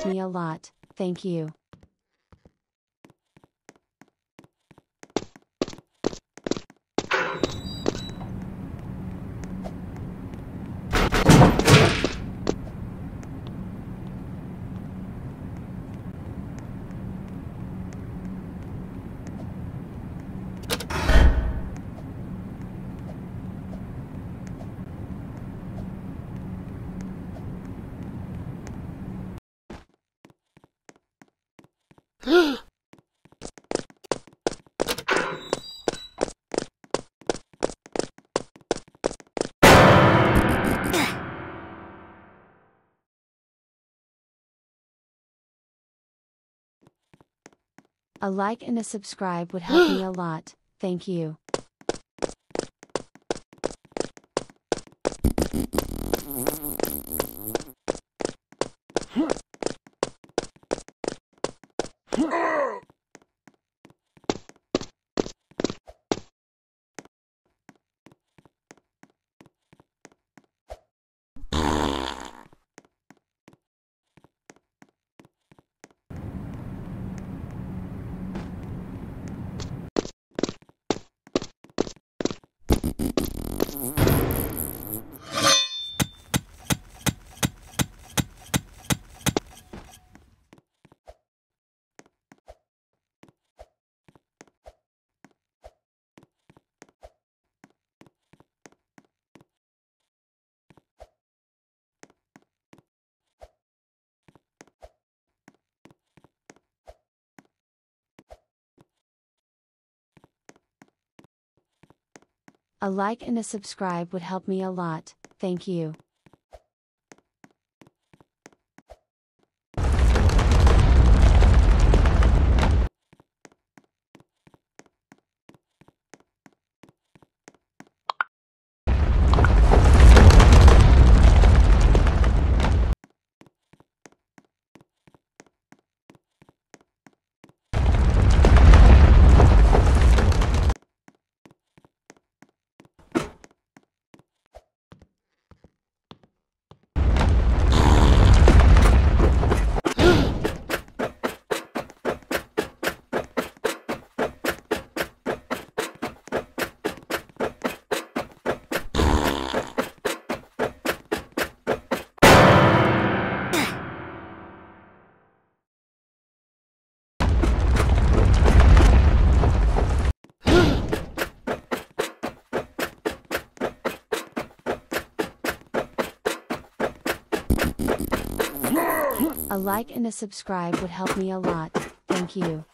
help me a lot, thank you. A like and a subscribe would help me a lot, thank you. A like and a subscribe would help me a lot, thank you. A like and a subscribe would help me a lot, thank you.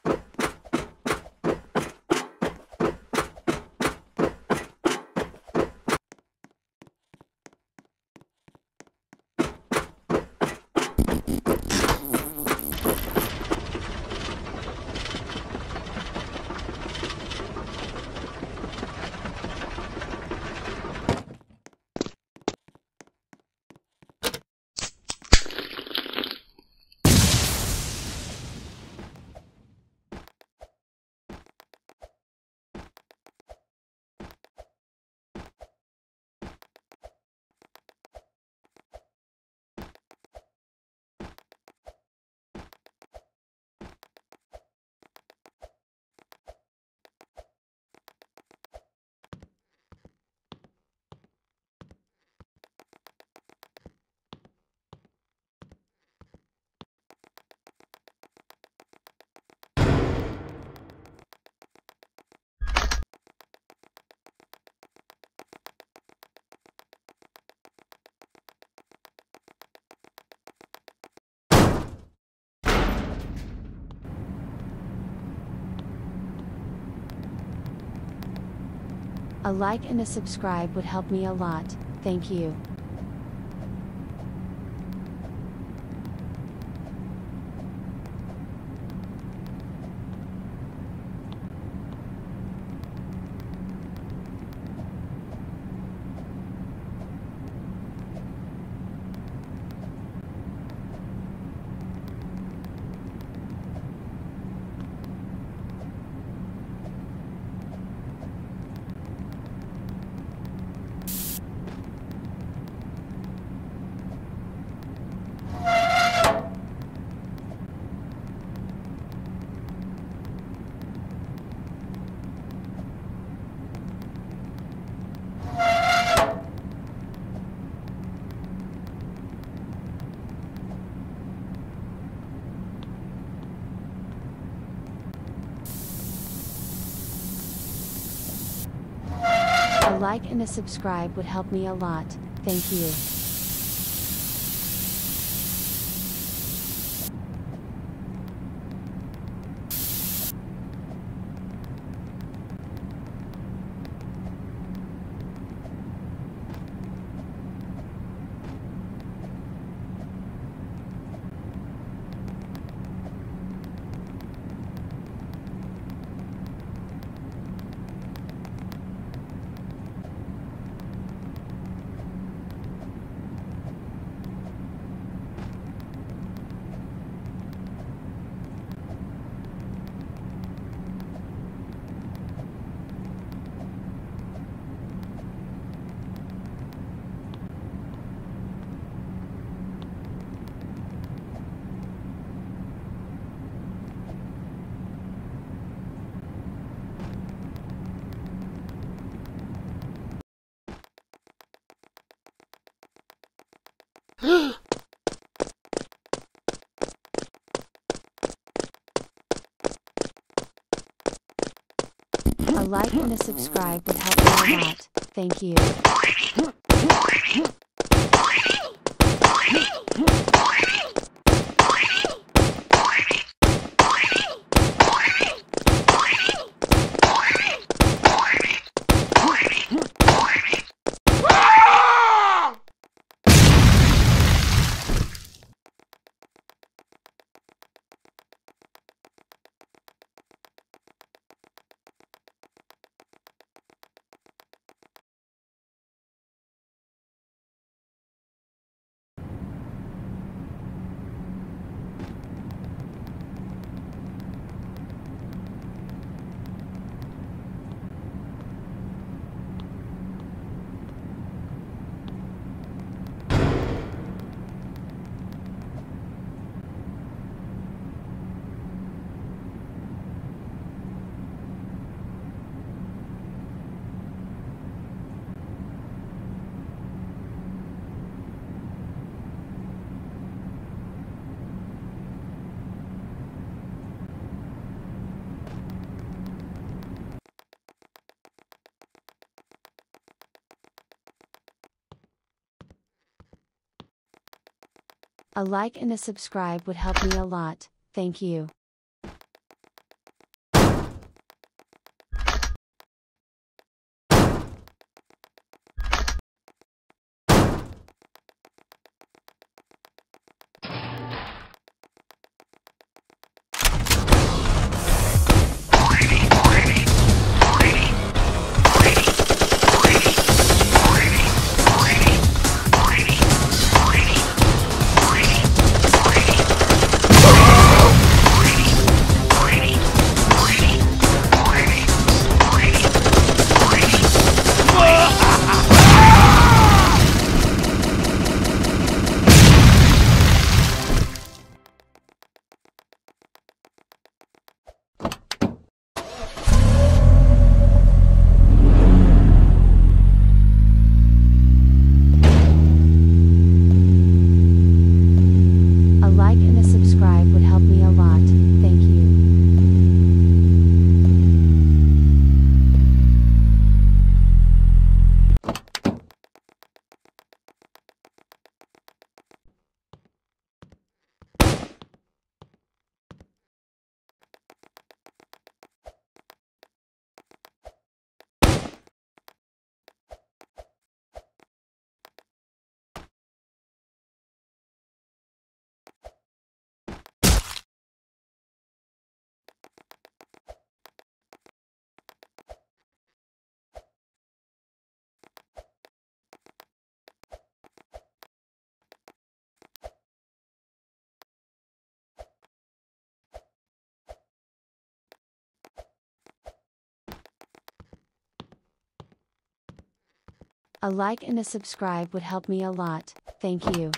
A like and a subscribe would help me a lot, thank you. like and a subscribe would help me a lot, thank you. A like and a subscribe would help me a lot, thank you. A like and a subscribe would help me a lot, thank you. A like and a subscribe would help me a lot, thank you. A like and a subscribe would help me a lot, thank you.